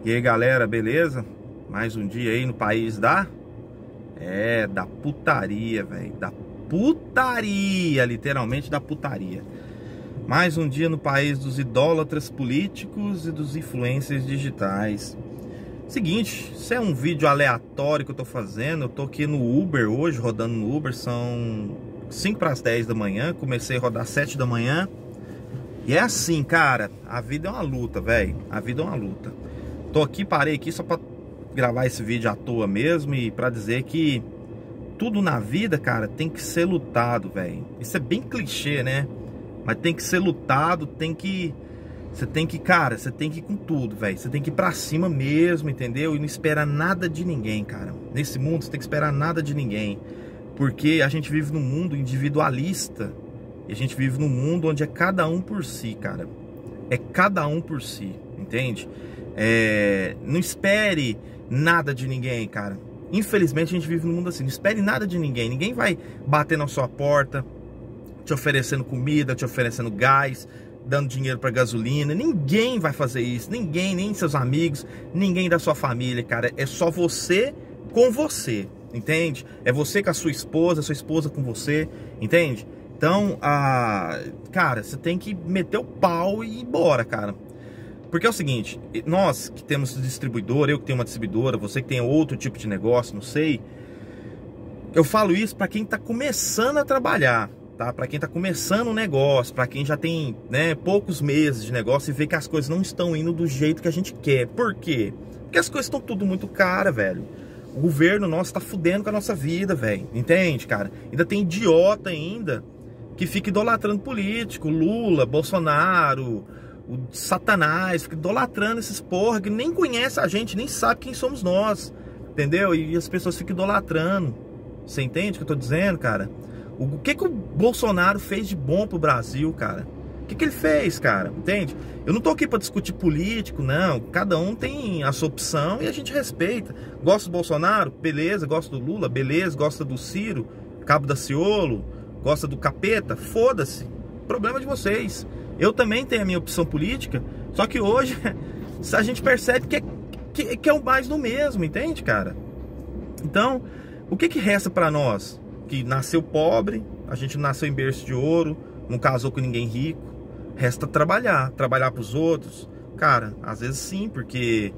E aí galera, beleza? Mais um dia aí no país da putaria, velho. Da putaria, literalmente da putaria. Mais um dia no país dos idólatras políticos e dos influencers digitais. Seguinte, isso é um vídeo aleatório que eu tô fazendo. Eu tô aqui no Uber hoje, rodando no Uber. São 5 para as 10 da manhã. Comecei a rodar às 7 da manhã. E é assim, cara, a vida é uma luta, velho. A vida é uma luta. Tô aqui, parei aqui só pra gravar esse vídeo à toa mesmo e pra dizer que tudo na vida, cara, tem que ser lutado, velho. Isso é bem clichê, né? Mas tem que ser lutado, você tem que ir com tudo, velho. Você tem que ir pra cima mesmo, entendeu? E não esperar nada de ninguém, cara. Nesse mundo você tem que esperar nada de ninguém. Porque a gente vive num mundo individualista. E a gente vive num mundo onde é cada um por si, cara. É cada um por si, entende? Não espere nada de ninguém, cara. Infelizmente a gente vive num mundo assim. Não espere nada de ninguém. Ninguém vai bater na sua porta te oferecendo comida, te oferecendo gás, dando dinheiro para gasolina. Ninguém vai fazer isso. Ninguém, nem seus amigos, ninguém da sua família, cara. É só você com você, entende? É você com a sua esposa com você, entende? Então, cara, você tem que meter o pau e ir embora, cara. Porque é o seguinte, nós que temos distribuidora, eu que tenho uma distribuidora, você que tem outro tipo de negócio, não sei. Eu falo isso para quem tá começando a trabalhar, tá? Para quem tá começando um negócio, para quem já tem, né, poucos meses de negócio e vê que as coisas não estão indo do jeito que a gente quer. Por quê? Porque as coisas estão tudo muito caras, velho. O governo nosso tá fudendo com a nossa vida, velho. Entende, cara? Ainda tem idiota ainda que fica idolatrando político, Lula, Bolsonaro, o Satanás, fica idolatrando esses porra que nem conhece a gente, nem sabe quem somos nós, entendeu? E as pessoas ficam idolatrando. Você entende o que eu tô dizendo, cara? O que o Bolsonaro fez de bom pro Brasil, cara? O que ele fez, cara? Entende? Eu não tô aqui pra discutir político, não. Cada um tem a sua opção e a gente respeita. Gosta do Bolsonaro? Beleza. Gosta do Lula? Beleza. Gosta do Ciro? Cabo Daciolo? Gosta do capeta? Foda-se. Problema de vocês. Eu também tenho a minha opção política, só que hoje a gente percebe que é o mais do mesmo, entende, cara? Então, o que resta pra nós? Que nasceu pobre, a gente não nasceu em berço de ouro, não casou com ninguém rico, resta trabalhar pros outros. Cara, às vezes sim, porque...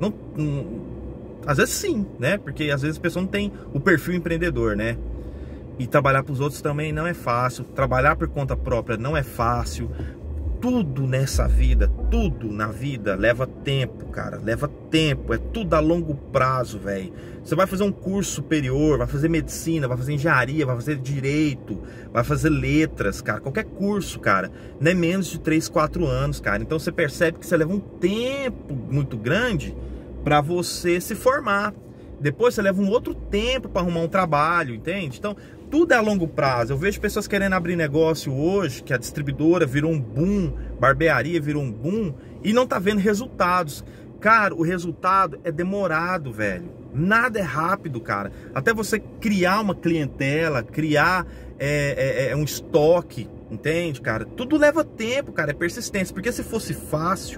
às vezes sim, né? Porque às vezes a pessoa não tem o perfil empreendedor, né? E trabalhar pros outros também não é fácil. Trabalhar por conta própria não é fácil. Tudo nessa vida, tudo na vida leva tempo, cara. Leva tempo, é tudo a longo prazo, velho. Você vai fazer um curso superior, vai fazer medicina, vai fazer engenharia, vai fazer direito, vai fazer letras, cara. Qualquer curso, cara, não é menos de 3, 4 anos, cara. Então você percebe que você leva um tempo muito grande pra você se formar. Depois você leva um outro tempo para arrumar um trabalho, entende? Então, tudo é a longo prazo. Eu vejo pessoas querendo abrir negócio hoje, que a distribuidora virou um boom, barbearia virou um boom, e não tá vendo resultados. Cara, o resultado é demorado, velho. Nada é rápido, cara. Até você criar uma clientela, criar um estoque, entende, cara? Tudo leva tempo, cara, é persistência. Porque se fosse fácil,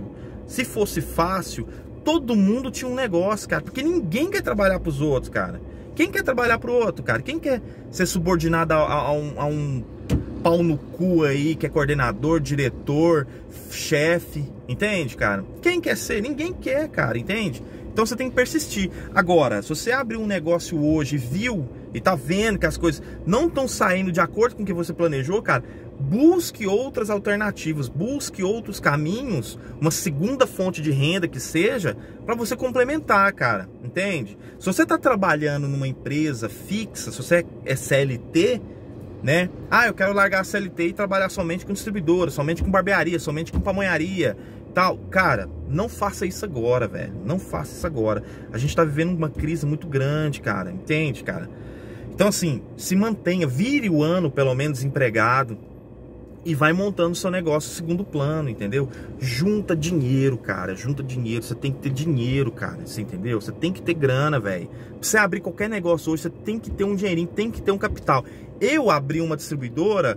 todo mundo tinha um negócio, cara. Porque ninguém quer trabalhar pros outros, cara. Quem quer trabalhar pro outro, cara? Quem quer ser subordinado a um pau no cu aí, que é coordenador, diretor, chefe, entende, cara? Quem quer ser? Ninguém quer, cara, entende? Então você tem que persistir. Agora, se você abrir um negócio hoje, viu, e tá vendo que as coisas não estão saindo de acordo com o que você planejou, cara, busque outras alternativas, busque outros caminhos, uma segunda fonte de renda que seja, para você complementar, cara, entende? Se você tá trabalhando numa empresa fixa, se você é CLT, né? Eu quero largar a CLT e trabalhar somente com distribuidora, somente com barbearia, somente com pamonharia, tal. Cara, não faça isso agora, velho. Não faça isso agora. A gente tá vivendo uma crise muito grande, cara, entende, cara? Então assim, se mantenha, vire o ano pelo menos empregado e vai montando seu negócio segundo plano, entendeu? Junta dinheiro, cara, junta dinheiro. Você tem que ter dinheiro, cara, você entendeu? Você tem que ter grana, velho. Pra você abrir qualquer negócio hoje, você tem que ter um dinheirinho, tem que ter um capital. Eu abri uma distribuidora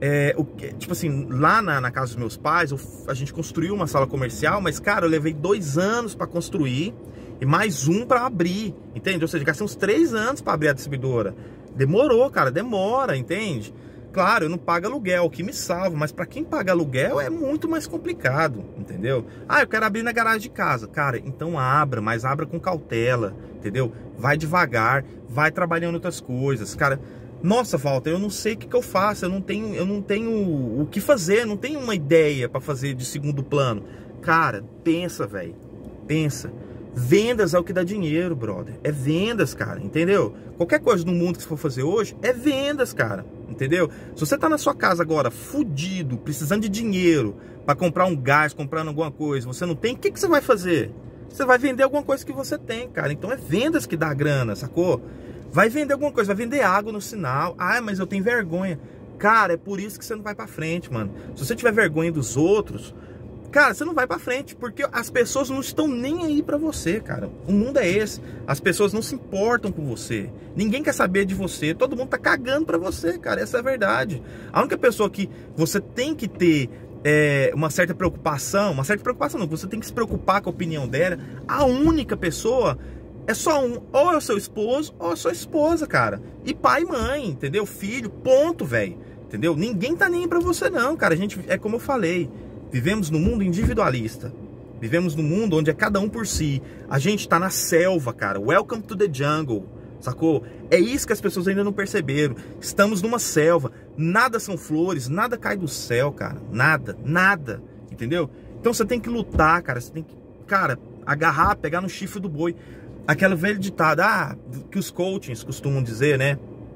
Tipo assim, lá na casa dos meus pais, a gente construiu uma sala comercial, mas, cara, eu levei 2 anos para construir e mais um para abrir, entende? Ou seja, gastei uns 3 anos para abrir a distribuidora. Demorou, cara, demora, entende? Claro, eu não pago aluguel, o que me salva, mas para quem paga aluguel é muito mais complicado, entendeu? Eu quero abrir na garagem de casa. Cara, então abra, mas abra com cautela, entendeu? Vai devagar, vai trabalhando outras coisas, cara. Nossa, Walter, eu não sei o que eu faço, eu não tenho o que fazer, não tenho uma ideia para fazer de segundo plano. Cara, pensa, velho, pensa. Vendas é o que dá dinheiro, brother. É vendas, cara, entendeu? Qualquer coisa no mundo que você for fazer hoje é vendas, cara, entendeu? Se você tá na sua casa agora, fudido, precisando de dinheiro para comprar um gás, comprando alguma coisa, você não tem, o que você vai fazer? Você vai vender alguma coisa que você tem, cara. Então é vendas que dá grana, sacou? Vai vender alguma coisa, vai vender água no sinal. Mas eu tenho vergonha. Cara, é por isso que você não vai pra frente, mano. Se você tiver vergonha dos outros, cara, você não vai pra frente, porque as pessoas não estão nem aí pra você, cara. O mundo é esse. As pessoas não se importam com você. Ninguém quer saber de você. Todo mundo tá cagando pra você, cara. Essa é a verdade. A única pessoa que você tem que ter uma certa preocupação não, você tem que se preocupar com a opinião dela. A única pessoa é só ou é o seu esposo ou a sua esposa, cara. E pai e mãe, entendeu? Filho, ponto, velho. Entendeu? Ninguém tá nem aí pra você não, cara. A gente, é como eu falei, vivemos num mundo individualista. Vivemos num mundo onde é cada um por si. A gente tá na selva, cara. Welcome to the jungle, sacou? É isso que as pessoas ainda não perceberam. Estamos numa selva. Nada são flores, nada cai do céu, cara. Nada, nada, entendeu? Então você tem que lutar, cara. Você tem que, cara, agarrar, pegar no chifre do boi. Aquela velha ditada, que os coachings costumam dizer, né?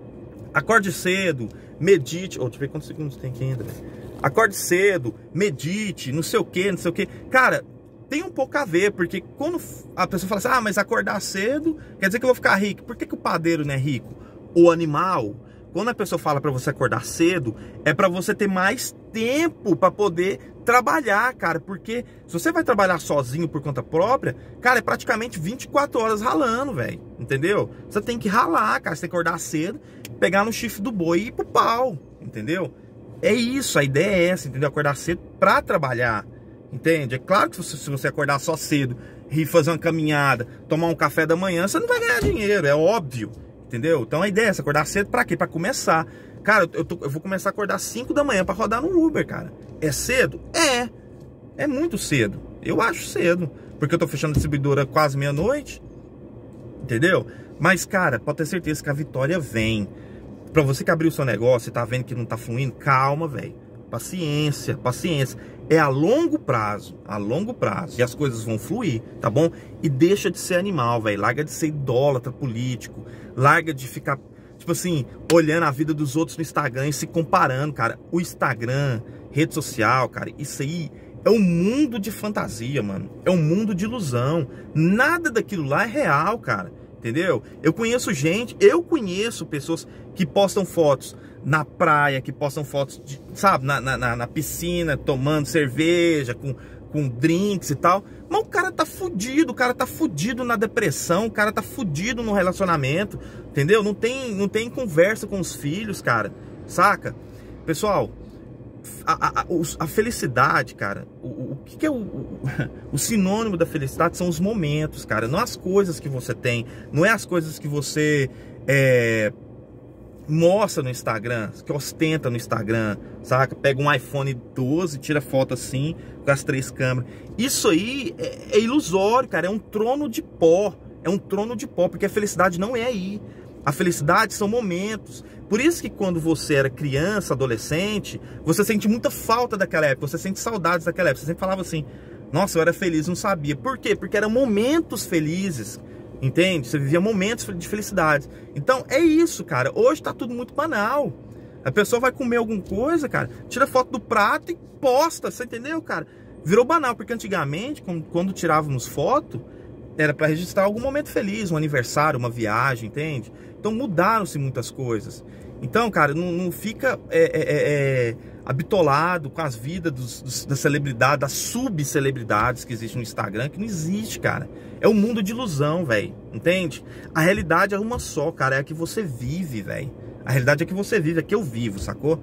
Acorde cedo, medite. Deixa eu ver quantos segundos tem aqui ainda. Acorde cedo, medite, não sei o que, não sei o que. Cara, tem um pouco a ver, porque quando a pessoa fala assim, mas acordar cedo quer dizer que eu vou ficar rico. Por que o padeiro não é rico? O animal, quando a pessoa fala para você acordar cedo, é para você ter mais tempo para poder trabalhar, cara. Porque se você vai trabalhar sozinho por conta própria, cara, é praticamente 24 horas ralando, velho. Entendeu? Você tem que ralar, cara. Você tem que acordar cedo, pegar no chifre do boi e ir pro pau, entendeu? É isso, a ideia é essa, entendeu? Acordar cedo pra trabalhar, entende? É claro que se você acordar só cedo e fazer uma caminhada, tomar um café da manhã, você não vai ganhar dinheiro, é óbvio, entendeu? Então a ideia é essa, acordar cedo pra quê? Pra começar. Cara, eu vou começar a acordar 5 da manhã pra rodar no Uber, cara. É cedo? É muito cedo. Eu acho cedo, porque eu tô fechando a distribuidora quase meia-noite, entendeu? Mas, cara, pode ter certeza que a vitória vem. Pra você que abriu o seu negócio e tá vendo que não tá fluindo, calma, velho. Paciência, paciência. É a longo prazo, e as coisas vão fluir, tá bom? E deixa de ser animal, velho. Larga de ser idólatra político. Larga de ficar, tipo assim, olhando a vida dos outros no Instagram e se comparando, cara. O Instagram, rede social, cara, isso aí é um mundo de fantasia, mano. É um mundo de ilusão. Nada daquilo lá é real, cara. Entendeu? Eu conheço pessoas que postam fotos na praia, que postam fotos, sabe, na piscina, tomando cerveja, com drinks e tal. Mas o cara tá fudido na depressão, o cara tá fudido no relacionamento, entendeu? Não tem conversa com os filhos, cara, saca? Pessoal, a felicidade, cara, o que é o sinônimo da felicidade são os momentos, cara, não as coisas que você tem, não é as coisas que você mostra no Instagram, que ostenta no Instagram, saca? Pega um iPhone 12, tira foto assim, com as 3 câmeras. Isso aí é ilusório, cara, é um trono de pó, porque a felicidade não é aí. A felicidade são momentos. Por isso que quando você era criança, adolescente, você sente muita falta daquela época, você sente saudades daquela época. Você sempre falava assim, nossa, eu era feliz, não sabia. Por quê? Porque eram momentos felizes, entende? Você vivia momentos de felicidade. Então, é isso, cara. Hoje tá tudo muito banal. A pessoa vai comer alguma coisa, cara, tira foto do prato e posta, você entendeu, cara? Virou banal, porque antigamente, quando tirávamos foto, era para registrar algum momento feliz, um aniversário, uma viagem, entende? Então mudaram-se muitas coisas. Então, cara, não fica habitolado com as vidas das celebridades, das subcelebridades que existem no Instagram, que não existe, cara. É um mundo de ilusão, velho, entende? A realidade é uma só, cara, é a que você vive, velho. A realidade é que você vive, é que eu vivo, sacou?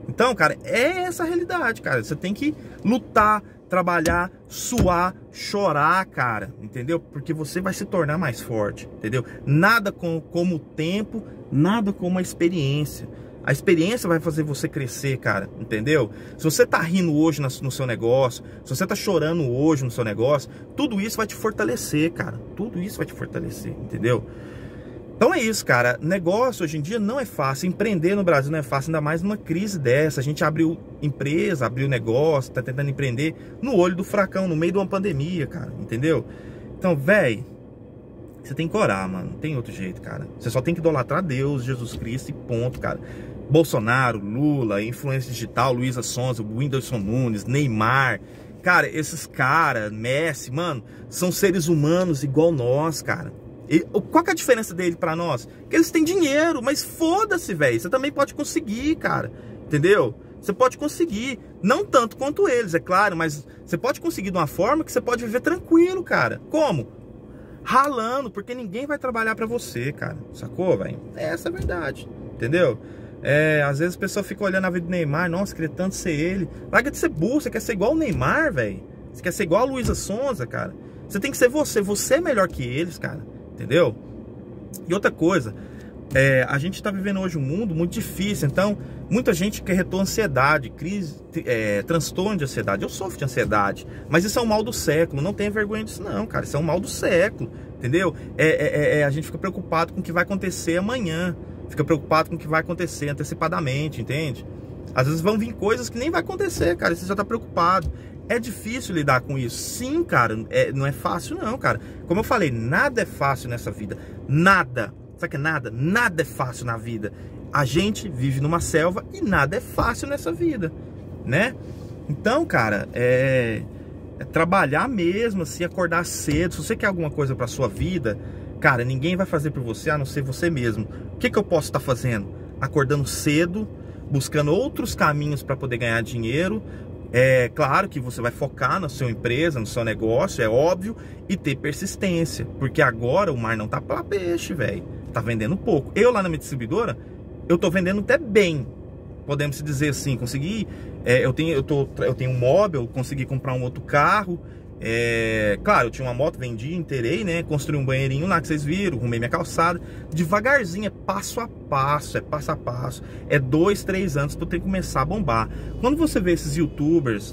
Então, cara, é essa a realidade, cara. Você tem que lutar, trabalhar, suar, chorar, cara, entendeu? Porque você vai se tornar mais forte, entendeu? Nada como o tempo, nada como a experiência. A experiência vai fazer você crescer, cara, entendeu? Se você tá rindo hoje no seu negócio, se você tá chorando hoje no seu negócio, tudo isso vai te fortalecer, cara. Tudo isso vai te fortalecer, entendeu? Então é isso, cara. Negócio hoje em dia não é fácil. Empreender no Brasil não é fácil, ainda mais numa crise dessa. A gente abriu empresa, abriu negócio, tá tentando empreender no olho do furacão, no meio de uma pandemia, cara, entendeu? Então, velho, você tem que orar, mano. Não tem outro jeito, cara. Você só tem que idolatrar Deus, Jesus Cristo e ponto, cara. Bolsonaro, Lula, influência digital, Luísa Sonza, Whindersson Nunes, Neymar. Cara, esses caras, Messi, mano, são seres humanos igual nós, cara. Qual que é a diferença dele pra nós? Que eles têm dinheiro, mas foda-se, velho. Você também pode conseguir, cara. Entendeu? Você pode conseguir. Não tanto quanto eles, é claro, mas você pode conseguir de uma forma que você pode viver tranquilo, cara. Como? Ralando, porque ninguém vai trabalhar pra você, cara. Sacou, velho? Essa é a verdade. Entendeu? Às vezes a pessoa fica olhando a vida do Neymar. Nossa, queria tanto ser ele. Larga de ser burro, você quer ser igual o Neymar, velho. Você quer ser igual a Luísa Sonza, cara. Você tem que ser você. Você é melhor que eles, cara. Entendeu? E outra coisa, a gente está vivendo hoje um mundo muito difícil. Então, muita gente carretou ansiedade, crise, transtorno de ansiedade. Eu sofro de ansiedade, mas isso é um mal do século. Não tenha vergonha disso não, cara. Isso é um mal do século, entendeu? A gente fica preocupado com o que vai acontecer amanhã. Fica preocupado com o que vai acontecer antecipadamente, entende? Às vezes vão vir coisas que nem vai acontecer, cara. Você já está preocupado. É difícil lidar com isso. Sim, cara, não é fácil não, cara. Como eu falei, nada é fácil nessa vida. Nada. Sabe o que é nada? Nada é fácil na vida. A gente vive numa selva e nada é fácil nessa vida, né? Então, cara, é trabalhar mesmo, assim, acordar cedo. Se você quer alguma coisa pra sua vida, cara, ninguém vai fazer por você, a não ser você mesmo. O que eu posso estar fazendo? Acordando cedo, buscando outros caminhos para poder ganhar dinheiro. É claro que você vai focar na sua empresa, no seu negócio, é óbvio, e ter persistência, porque agora o mar não tá para peixe, velho. Tá vendendo pouco. Eu lá na minha distribuidora, eu tô vendendo até bem, podemos dizer assim. Consegui, eu tenho um móvel, consegui comprar um outro carro. Claro, eu tinha uma moto, vendi, inteirei, né? Construí um banheirinho lá que vocês viram, arrumei minha calçada. Devagarzinho, é passo a passo, é passo a passo. É 2, 3 anos pra eu ter que começar a bombar. Quando você vê esses youtubers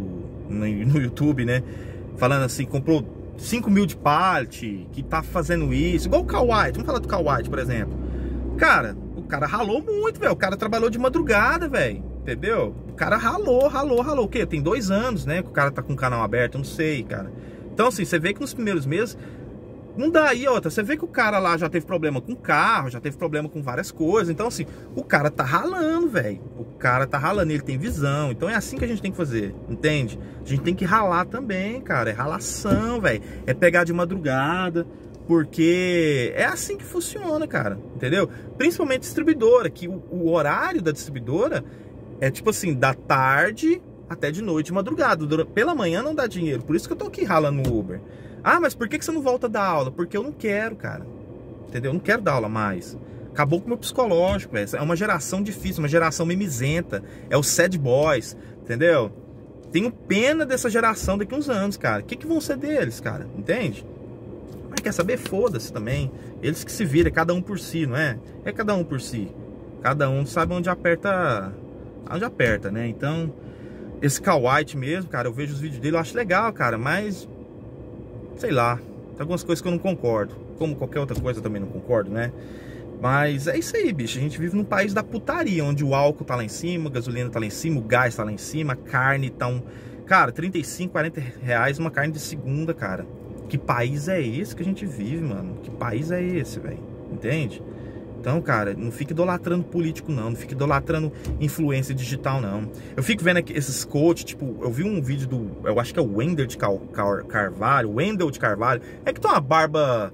no YouTube, né? Falando assim, comprou 5 mil de pallet, que tá fazendo isso. Igual o Kyle White, vamos falar do Kyle White, por exemplo. Cara, o cara ralou muito, velho. O cara trabalhou de madrugada, velho. Entendeu? O cara ralou. O quê? Tem 2 anos, né? Que o cara tá com o canal aberto, eu não sei, cara. Então, assim, você vê que nos primeiros meses não dá. E outra, você vê que o cara lá já teve problema com carro, já teve problema com várias coisas. Então, assim, o cara tá ralando, velho. O cara tá ralando, ele tem visão. Então é assim que a gente tem que fazer, entende? A gente tem que ralar também, cara. É ralação, velho. É pegar de madrugada. Porque é assim que funciona, cara. Entendeu? Principalmente distribuidora, que o horário da distribuidora é tipo assim, da tarde até de noite, madrugada. Pela manhã não dá dinheiro. Por isso que eu tô aqui ralando no Uber. Ah, mas por que você não volta da aula? Porque eu não quero, cara. Entendeu? Eu não quero dar aula mais. Acabou com o meu psicológico, velho. É uma geração difícil, uma geração mimizenta. É os sad boys, entendeu? Tenho pena dessa geração daqui a uns anos, cara. O que vão ser deles, cara? Entende? Mas quer saber? Foda-se também. Eles que se viram, cada um por si, não é? É cada um por si. Cada um sabe onde aperta, né? Então, esse Kyle White mesmo, cara, eu vejo os vídeos dele, eu acho legal, cara, mas sei lá, tem algumas coisas que eu não concordo. Como qualquer outra coisa eu também não concordo, né? Mas é isso aí, bicho. A gente vive num país da putaria, onde o álcool tá lá em cima, a gasolina tá lá em cima, o gás tá lá em cima, a carne tá cara, 35, 40 reais uma carne de segunda, cara. Que país é esse que a gente vive, mano? Que país é esse, velho? Entende? Então, cara, não fique idolatrando político, não. Não fique idolatrando influência digital, não. Eu fico vendo aqui esses coaches, tipo, eu vi um vídeo eu acho que é o Wendel de Carvalho. É que tem uma barba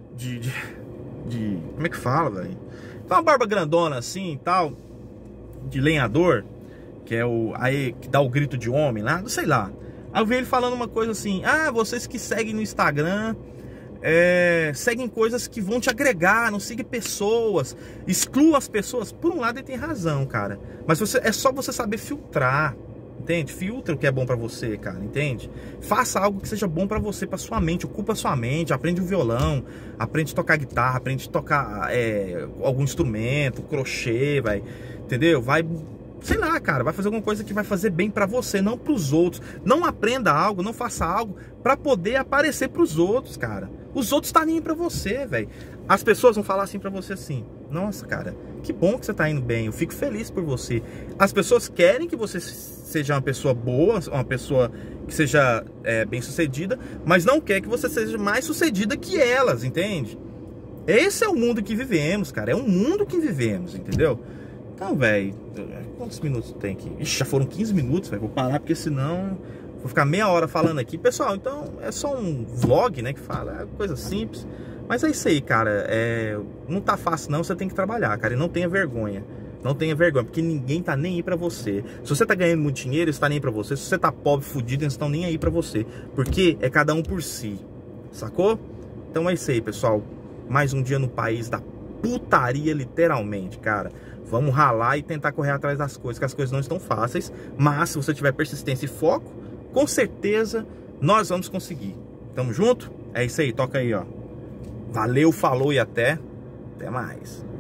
como é que fala, velho? Tem uma barba grandona assim e tal, de lenhador, que é que dá o grito de homem lá, não sei lá. Aí eu vi ele falando uma coisa assim: ah, vocês que seguem no Instagram, seguem coisas que vão te agregar, não siga pessoas, exclua as pessoas. Por um lado ele tem razão, cara, mas é só você saber filtrar, entende? Filtra o que é bom pra você, cara, entende? Faça algo que seja bom pra você, pra sua mente, ocupa a sua mente, aprende um violão, aprende a tocar guitarra, aprende a tocar algum instrumento, crochê, vai, entendeu? Vai, sei lá, cara, vai fazer alguma coisa que vai fazer bem pra você, não pros outros. Não aprenda algo, não faça algo pra poder aparecer pros outros, cara. Os outros tá nem aí pra você, velho. As pessoas vão falar assim pra você assim: nossa, cara, que bom que você tá indo bem, eu fico feliz por você. As pessoas querem que você seja uma pessoa boa, uma pessoa que seja bem sucedida, mas não quer que você seja mais sucedida que elas, entende? Esse é o mundo que vivemos, cara, é um mundo que vivemos, entendeu? Então, velho, quantos minutos tem aqui? Ixi, já foram 15 minutos, velho. Vou parar porque senão vou ficar meia hora falando aqui. Pessoal, então é só um vlog, né, que fala, é coisa simples. Mas é isso aí, cara, não tá fácil não, você tem que trabalhar, cara, e não tenha vergonha. Não tenha vergonha, porque ninguém tá nem aí pra você. Se você tá ganhando muito dinheiro, eles tá nem aí pra você. Se você tá pobre, fudido, eles estão nem aí pra você. Porque é cada um por si, sacou? Então é isso aí, pessoal. Mais um dia no país da putaria, literalmente, cara. Vamos ralar e tentar correr atrás das coisas, que as coisas não estão fáceis. Mas se você tiver persistência e foco, com certeza nós vamos conseguir. Tamo junto? É isso aí, toca aí, ó. Valeu, falou e até mais.